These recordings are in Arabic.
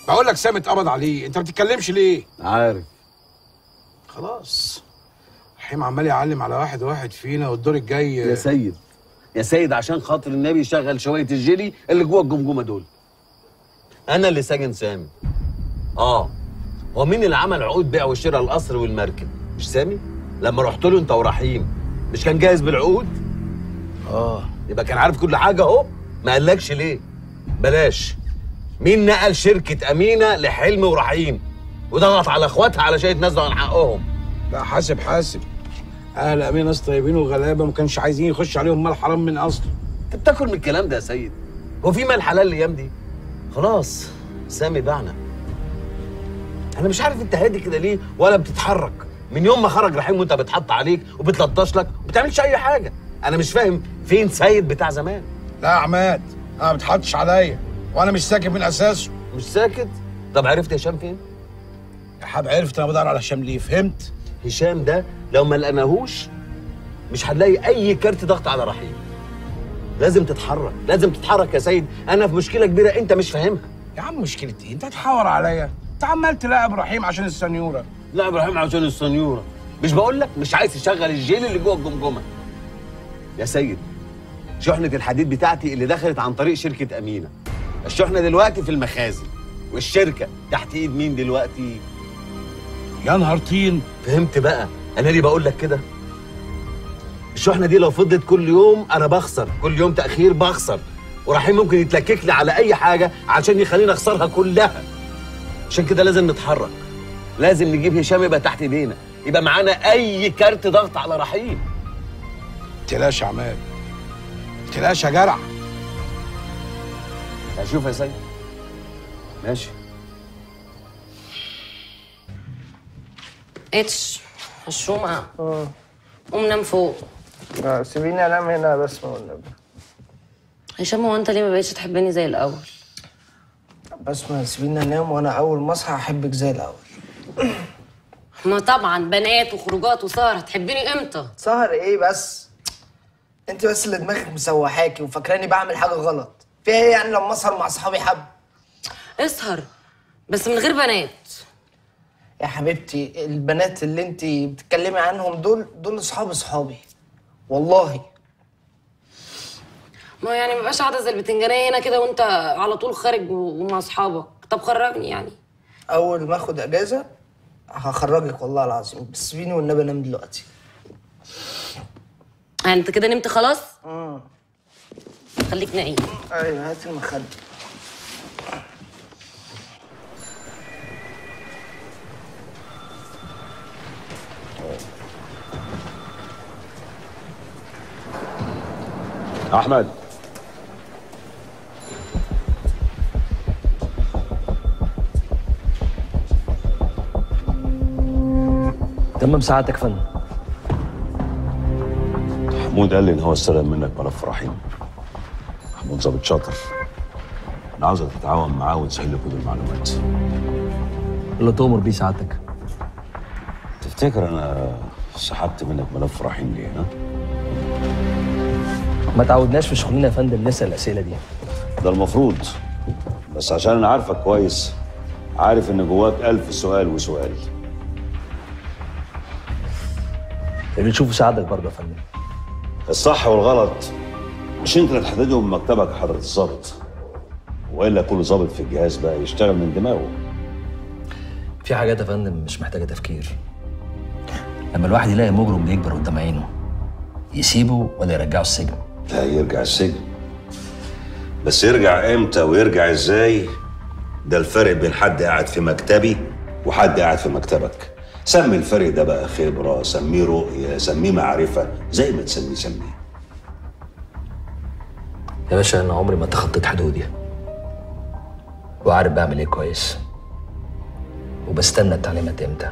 بقول لك سامي اتقبض عليه، انت ما بتتكلمش ليه؟ عارف. خلاص رحيم عمال يعلم على واحد واحد فينا، والدور الجاي يا سيد يا سيد، عشان خاطر النبي شغل شويه الجيلي اللي جوه الجمجمه دول. انا اللي ساجن سامي. هو مين اللي عمل عقود بيع وشراء القصر والمركب؟ مش سامي؟ لما رحت له انت ورحيم مش كان جاهز بالعقود؟ يبقى كان عارف كل حاجه اهو. ما قالكش ليه؟ بلاش. مين نقل شركه امينه لحلمي ورحيم وضغط على اخواتها علشان يتنازلوا عن حقهم؟ لا حاسب. اهل امين ناس طيبين وغلابه، ما كانش عايزين يخش عليهم مال حرام من اصله. انت بتاكل من الكلام ده يا سيد؟ هو في مال حلال الايام دي؟ خلاص سامي باعنا. انا مش عارف انت هادي كده ليه ولا بتتحرك؟ من يوم ما خرج رحيم وانت بتحط عليك وبتلطش لك وما بتعملش اي حاجه. انا مش فاهم فين سيد بتاع زمان؟ لا يا عماد، انا ما بتحطش عليا وانا مش ساكت من اساسه. مش ساكت؟ طب عرفت هشام فين؟ يا حاب عرفت انا بدور على هشام ليه، فهمت؟ هشام ده لو ما لقناهوش مش هنلاقي اي كارت ضغط على رحيم. لازم تتحرك يا سيد. انا في مشكله كبيره انت مش فاهمها. يا عم مشكلة ايه؟ انت هتحاور عليا؟ انت عمال تراقب رحيم عشان السنيوره. لا ابراهيم عشان السنيوره. مش بقول لك مش عايز تشغل الجيل اللي جوه الجمجمه؟ يا سيد شحنه الحديد بتاعتي اللي دخلت عن طريق شركه امينه، الشحنه دلوقتي في المخازن، والشركه تحت ايد مين دلوقتي؟ يا نهار طين. فهمت بقى انا ليه بقول لك كده؟ الشحنه دي لو فضلت كل يوم انا بخسر، كل يوم تاخير بخسر، ورحيم ممكن يتلكك لي على اي حاجه عشان يخليني اخسرها كلها. عشان كده لازم نتحرك، لازم نجيب هشام يبقى تحت ايدينا، يبقى معانا اي كارت ضغط على رحيم. تلاش يا عماد، تلاش يا جرع. هشوف يا سيد. ماشي. اتش الشومة. قوم نام فوق. سيبيني انام هنا بس والنبي. هشام هو انت ليه ما بقتش تحبني زي الاول؟ بسمة سيبيني انام، وانا اول ما اصحى احبك زي الاول. ما طبعا بنات وخروجات وسهر، هتحبيني امتى؟ سهر ايه بس؟ انت بس اللي دماغك مسوحاكي وفاكراني بعمل حاجه غلط. فيها ايه يعني لما اسهر مع اصحابي حب؟ اسهر بس من غير بنات. يا حبيبتي البنات اللي انت بتتكلمي عنهم دول اصحابي والله. ما يعني مبقاش قاعده زي البتنجانيه هنا كده وانت على طول خارج ومع اصحابك. طب خرجني يعني. اول ما اخد اجازه هخرجك والله العظيم، بس سيبيني والنبي انام دلوقتي. يعني انت كده نمت خلاص؟ خليك نايم. ايوه هات المخده. احمد تمام ساعتك يا فندم. محمود قال لي ان هو استلم منك ملف رحيم. محمود ظابط شاطر، انا عاوزك تتعاون معاه وتسهل له كل المعلومات. اللي تؤمر بيه سعادتك. تفتكر انا سحبت منك ملف رحيم ليه؟ ها؟ ما تعودناش في شغلنا يا فندم نسال الاسئله دي. ده المفروض، بس عشان انا عارفك كويس عارف ان جواك 1000 سؤال وسؤال. اللي تشوفه سعادتك برضه يا فندم. الصح والغلط مش انت اللي تحددهم من مكتبك يا حضرة الظابط، والا كل ظابط في الجهاز بقى يشتغل من دماغه. في حاجات يا فندم مش محتاجه تفكير. لما الواحد يلاقي مجرم بيكبر قدام عينه يسيبه ولا يرجعه السجن؟ لا يرجع السجن، بس يرجع امتى ويرجع ازاي ده الفرق بين حد قاعد في مكتبي وحد قاعد في مكتبك. سمي الفرق ده بقى خبرة، سميه رؤية، سميه معرفة، زي ما تسميه سميه. يا باشا انا عمري ما تخطيت حدودي وعارف بعمل ايه كويس وبستنى التعليمات امتى.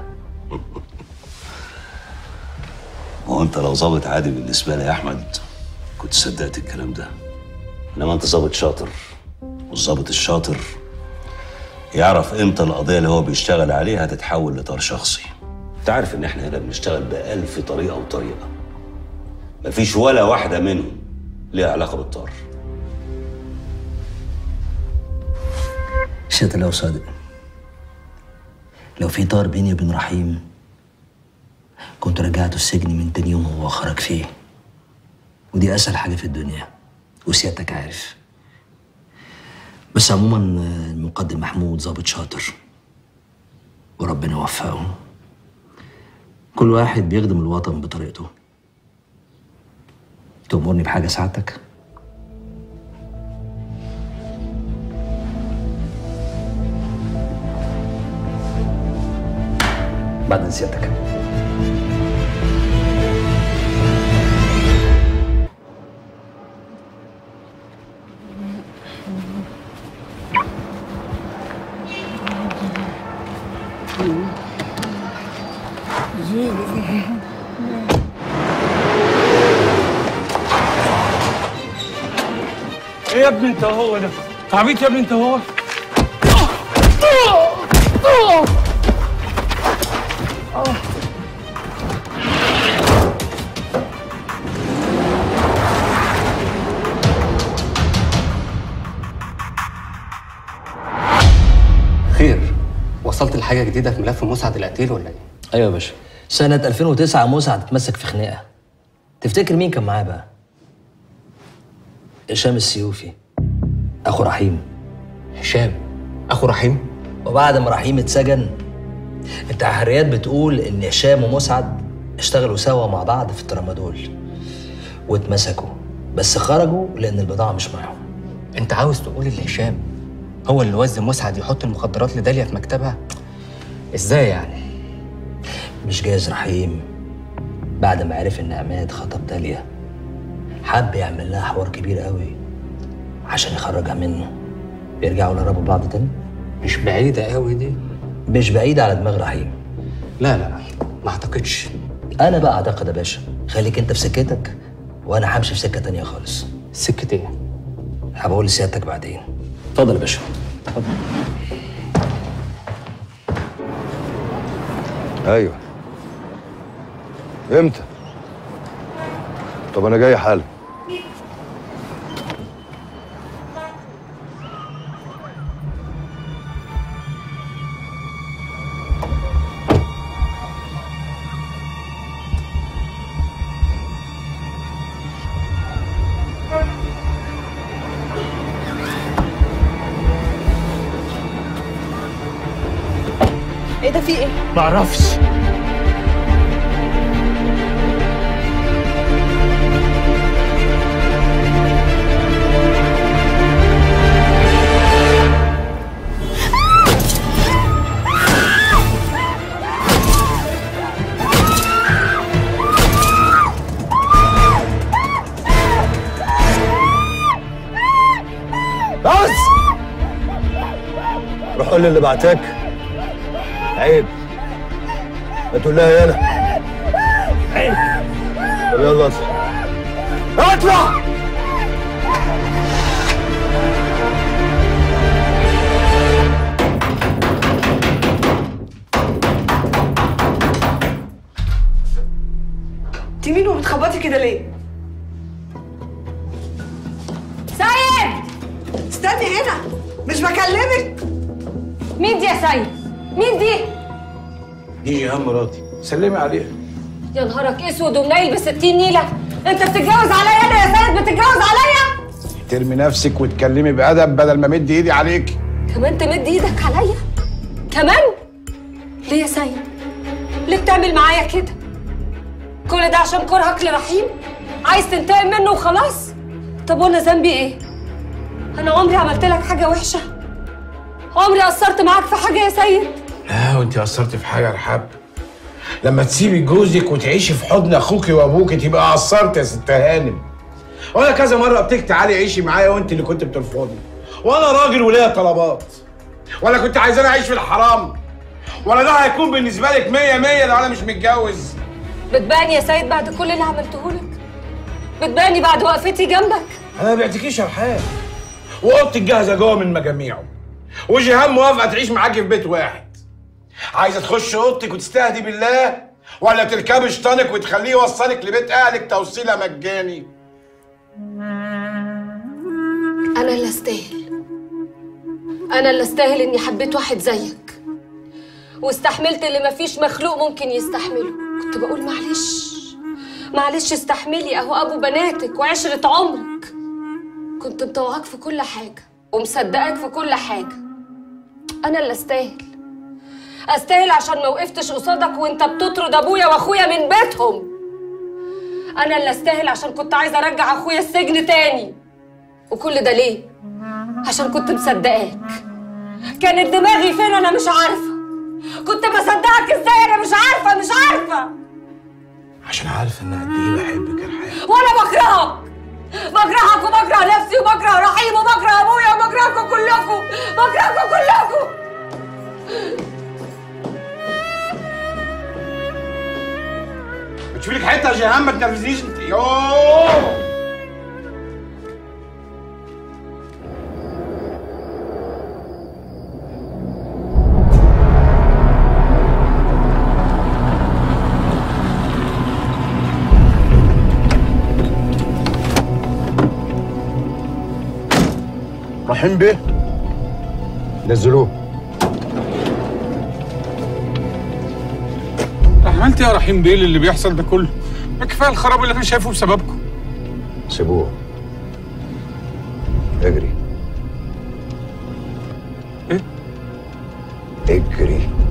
هو انت لو ظابط عادي بالنسبة لي يا احمد كنت صدقت الكلام ده، انما انت ظابط شاطر، والظابط الشاطر يعرف امتى القضية اللي هو بيشتغل عليها هتتحول لطار شخصي. انت عارف ان احنا هنا بنشتغل ب1000 طريقة وطريقة، مفيش ولا واحدة منهم ليها علاقة بالطار. شئت لو صادق لو في طار بيني وبين رحيم كنت رجعته السجن من تاني يوم هو خرج فيه، ودي اسهل حاجه في الدنيا وسيادتك عارف. بس عموما المقدم محمود ظابط شاطر وربنا يوفقه. كل واحد بيخدم الوطن بطريقته. تأمرني بحاجه ساعتك؟ بعد سيادتك. ايه يا ابني انت هو ده؟ عبيط يا ابني انت هو؟ خير، وصلت لحاجة جديدة في ملف مسعد القتيل ولا ايه؟ ايوه يا باشا. سنة 2009 مسعد اتمسك في خناقة. تفتكر مين كان معاه بقى؟ هشام السيوفي، اخو رحيم. هشام اخو رحيم؟ وبعد ما رحيم اتسجن التحريات بتقول ان هشام ومسعد اشتغلوا سوا مع بعض في الترامادول واتمسكوا، بس خرجوا لان البضاعة مش معاهم. انت عاوز تقول ان هشام هو اللي وزن مسعد يحط المخدرات لداليا في مكتبها؟ ازاي يعني؟ مش جايز رحيم بعد ما عرف ان عماد خطب داليا حب يعمل لها حوار كبير قوي عشان يخرجها منه، يرجعوا يقربوا بعض تاني؟ مش بعيدة قوي دي. مش بعيدة على دماغ رحيم. لا ما اعتقدش. انا بقى اعتقد يا باشا. خليك انت في سكتك وانا همشي في سكة تانية خالص. سكة ايه؟ هبقول لسيادتك بعدين. اتفضل يا باشا. اتفضل. ايوه. امتى؟ طب انا جاي حالا. ايه ده في ايه؟ معرفش. بس روح قول لي اللي بعتك. عيب ما تقول لها انا. عيب. طب يلا اطلع اطلع. انت مين وبتخبطي كده ليه؟ سيد! استني هنا، مش بكلمك. مين دي يا سيد؟ مين دي؟ دي ايهام مراتي، سلمي عليها. يا نهارك اسود ومنيل ب60 نيله، انت بتتجوز عليا انا يا سيد؟ بتتجوز عليا؟ ترمي نفسك وتكلمي بأدب بدل ما مد ايدي عليك. كمان تمد ايدك عليا؟ كمان؟ ليه يا سيد؟ ليه بتعمل معايا كده؟ كل ده عشان كرهك لرحيم؟ عايز تنتقم منه وخلاص؟ طب وانا ذنبي ايه؟ انا عمري عملت لك حاجه وحشه؟ عمري قصرت معاك في حاجه يا سيد؟ لا وانت قصرتي في حاجه يا رحاب. لما تسيبي جوزك وتعيشي في حضن اخوك وابوك تبقى قصرت يا ست هانم. وانا كذا مره قلت لك تعالي عيشي معايا وانت اللي كنت بترفضي. وانا راجل وليا طلبات. ولا كنت عايزاني اعيش في الحرام؟ ولا ده هيكون بالنسبه لك 100 100 لو انا مش متجوز؟ بتباني يا سيد بعد كل اللي عملته لك. بتباني بعد وقفتي جنبك. انا ما بعتكيش يا رحاب. واوضتك جاهزه جوه من مجاميعه. وجيهان موافقه تعيش معاكي في بيت واحد. عايزه تخش اوضتك وتستهدي بالله ولا تركبي شيطانك وتخليه يوصلك لبيت اهلك توصيله مجاني؟ انا اللي استاهل. انا اللي استاهل اني حبيت واحد زيك واستحملت اللي مفيش مخلوق ممكن يستحمله. كنت بقول معلش معلش استحملي، اهو ابو بناتك وعشرة عمرك. كنت مطوعاك في كل حاجة ومصدقاك في كل حاجة. انا اللي استاهل عشان ما وقفتش قصادك وانت بتطرد ابويا واخويا من بيتهم. انا اللي استاهل عشان كنت عايزه ارجع اخويا السجن تاني. وكل ده ليه؟ عشان كنت مصدقاك. كانت دماغي فين انا مش عارفه. كنت بصدقك ازاي انا مش عارفه. عشان عارف ان قد ايه بحبك يا رحاب. وانا بكرهك وبكره نفسي وبكره رحيم وبكره ابويا وبكرهكم كلكم. بتشوفي لك حته يا جيهان ما تنرفزنيش انت. يوه رحيم بيه نزلوه. عملت يا رحيم بيه اللي بيحصل ده كله؟ ما كفايه الخراب اللي انا شايفه بسببكم. سيبوه اجري. ايه؟ اجري.